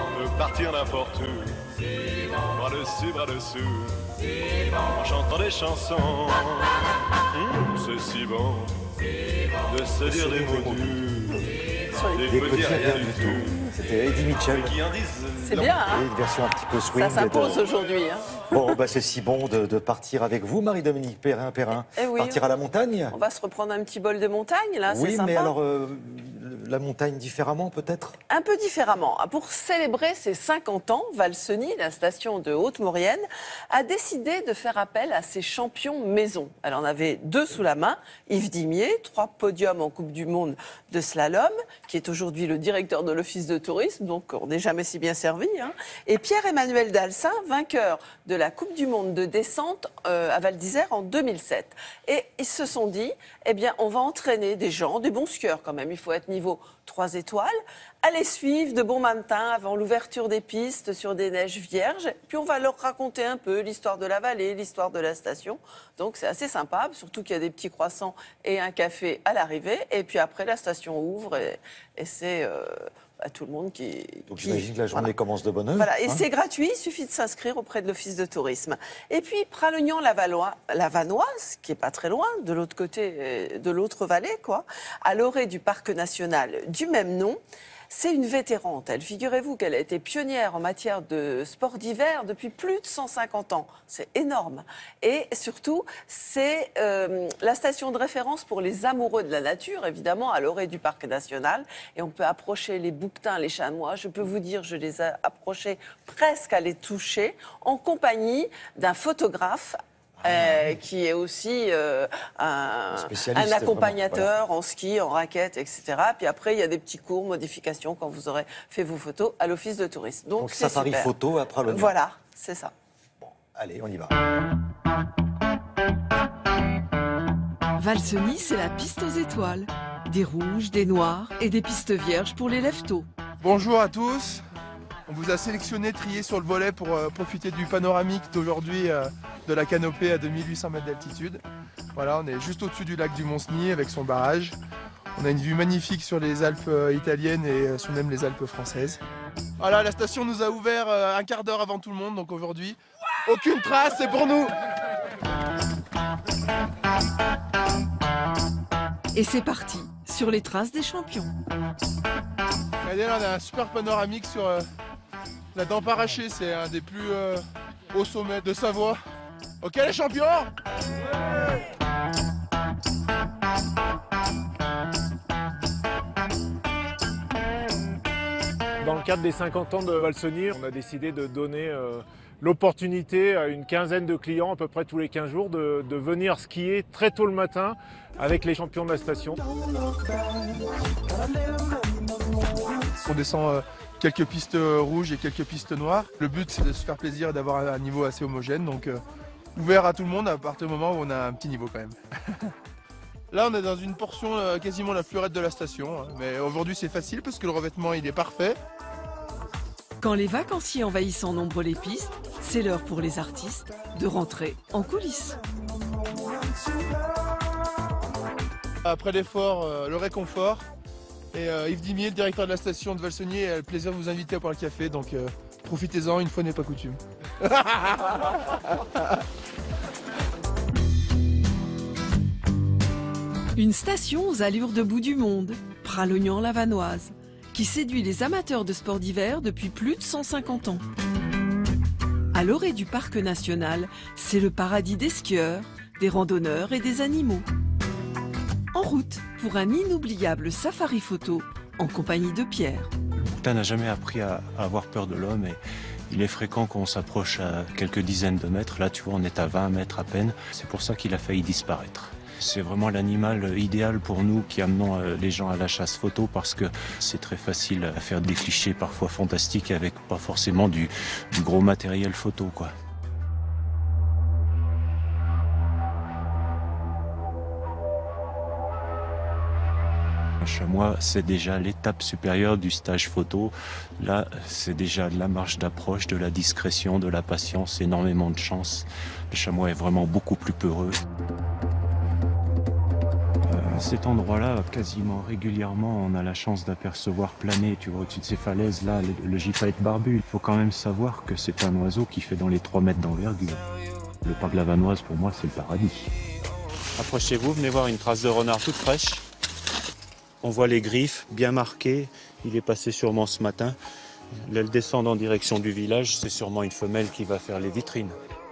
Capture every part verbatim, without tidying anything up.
de partir n'importe où, bras dessus, bras dessous, en chantant des chansons. Mmh, c'est si bon de se dire des mots durs, des petits rien du tout. C'était Eddie Mitchell. C'est bien, hein? Une version un petit peu swing. Ça s'impose de... aujourd'hui. Hein. Bon, bah, c'est si bon de, de partir avec vous, Marie-Dominique Perrin-Perrin. Eh oui, partir à la montagne. On va se reprendre un petit bol de montagne, là, oui, c'est sympa. mais alors, euh, la montagne différemment, peut-être? Un peu différemment. Pour célébrer ses cinquante ans, Valseny, la station de Haute-Maurienne, a décidé de faire appel à ses champions maison. Elle en avait deux sous la main. Yves Dimier, trois podiums en Coupe du Monde de slalom, qui est aujourd'hui le directeur de l'Office de tourisme, donc on n'est jamais si bien servi. Hein. Et Pierre-Emmanuel Dalsin, vainqueur de la Coupe du Monde de descente euh, à Val d'Isère en deux mille sept. Et ils se sont dit, eh bien, on va entraîner des gens, des bons skieurs quand même, il faut être niveau trois étoiles, à les suivre de bon matin avant l'ouverture des pistes sur des neiges vierges. Puis on va leur raconter un peu l'histoire de la vallée, l'histoire de la station. Donc c'est assez sympa, surtout qu'il y a des petits croissants et un café à l'arrivée. Et puis après, la station ouvre et, et c'est euh, bah, tout le monde qui... Donc qui, j'imagine que la journée voilà. commence de bonne heure. Voilà, et hein. c'est gratuit, il suffit de s'inscrire auprès de l'Office de tourisme. Et puis Pralognan-la-Vanoise, qui est pas très loin, de l'autre côté, de l'autre vallée, quoi, à l'orée du parc national du même nom. C'est une vétérante, elle. Figurez-vous qu'elle a été pionnière en matière de sport d'hiver depuis plus de cent cinquante ans. C'est énorme. Et surtout, c'est euh, la station de référence pour les amoureux de la nature, évidemment, à l'orée du parc national. Et on peut approcher les bouquetins, les chamois. Je peux vous dire, je les ai approchés presque à les toucher, en compagnie d'un photographe. Euh, qui est aussi euh, un, un accompagnateur voilà. en ski, en raquette, et cetera. Puis après, il y a des petits cours, modifications quand vous aurez fait vos photos à l'Office de tourisme. Donc, Donc c'est safari super. photo à Pralognan. Voilà, c'est ça. Bon, allez, on y va. Valseny, c'est la piste aux étoiles. Des rouges, des noirs et des pistes vierges pour les lève-tôt. Bonjour à tous. On vous a sélectionné, trié sur le volet pour euh, profiter du panoramique d'aujourd'hui euh, de la canopée à deux mille huit cents mètres d'altitude. Voilà, on est juste au-dessus du lac du Mont-Cenis avec son barrage. On a une vue magnifique sur les Alpes euh, italiennes et euh, sur même les Alpes françaises. Voilà, la station nous a ouvert euh, un quart d'heure avant tout le monde, donc aujourd'hui, aucune trace, c'est pour nous. Et c'est parti, sur les traces des champions. Regardez, là, on a un super panoramique sur euh, la Dent Parachée, c'est un des plus euh, hauts sommets de Savoie. Ok les champions! Dans le cadre des cinquante ans de Valseny, on a décidé de donner euh, l'opportunité à une quinzaine de clients, à peu près tous les quinze jours, de, de venir skier très tôt le matin avec les champions de la station. On descend euh, quelques pistes rouges et quelques pistes noires. Le but, c'est de se faire plaisir et d'avoir un niveau assez homogène. Donc euh, ouvert à tout le monde à partir du moment où on a un petit niveau quand même. Là, on est dans une portion euh, quasiment la plus raide de la station. Mais aujourd'hui, c'est facile parce que le revêtement, il est parfait. Quand les vacanciers envahissent en nombre les pistes, c'est l'heure pour les artistes de rentrer en coulisses. Après l'effort, euh, le réconfort. Et euh, Yves Dimier, le directeur de la station de Valseny, a le plaisir de vous inviter à boire le café. Donc euh, profitez-en, une fois n'est pas coutume. Une station aux allures de bout du monde, Pralognan-la-Vanoise, qui séduit les amateurs de sport d'hiver depuis plus de cent cinquante ans. À l'orée du parc national, c'est le paradis des skieurs, des randonneurs et des animaux. En route pour un inoubliable safari photo en compagnie de Pierre. Le bouquetin n'a jamais appris à, à avoir peur de l'homme et il est fréquent qu'on s'approche à quelques dizaines de mètres. Là, tu vois, on est à vingt mètres à peine. C'est pour ça qu'il a failli disparaître. C'est vraiment l'animal idéal pour nous qui amenons les gens à la chasse photo parce que c'est très facile à faire des clichés parfois fantastiques avec pas forcément du, du gros matériel photo, quoi. Un chamois, c'est déjà l'étape supérieure du stage photo. Là, c'est déjà de la marche d'approche, de la discrétion, de la patience, énormément de chance. Le chamois est vraiment beaucoup plus peureux. À cet endroit-là, quasiment régulièrement, on a la chance d'apercevoir planer, tu vois, au-dessus de ces falaises, là, le, le gypaète barbu. Il faut quand même savoir que c'est un oiseau qui fait dans les trois mètres d'envergure. Le parc de la Vanoise, pour moi, c'est le paradis. Approchez-vous, venez voir une trace de renard toute fraîche. On voit les griffes bien marquées. Il est passé sûrement ce matin. Elle descend en direction du village. C'est sûrement une femelle qui va faire les vitrines.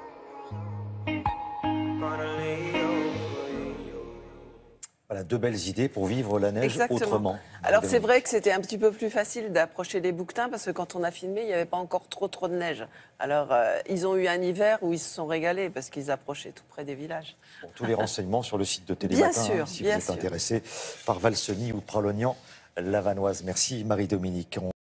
Voilà, deux belles idées pour vivre la neige Exactement. autrement. Alors c'est vrai que c'était un petit peu plus facile d'approcher les bouquetins parce que quand on a filmé, il n'y avait pas encore trop trop de neige. Alors euh, ils ont eu un hiver où ils se sont régalés parce qu'ils approchaient tout près des villages. Bon, tous les renseignements sur le site de Télématin, Bien sûr, hein, si bien vous êtes sûr. intéressé par Valseny ou Pralognan, la Vanoise. Merci Marie-Dominique.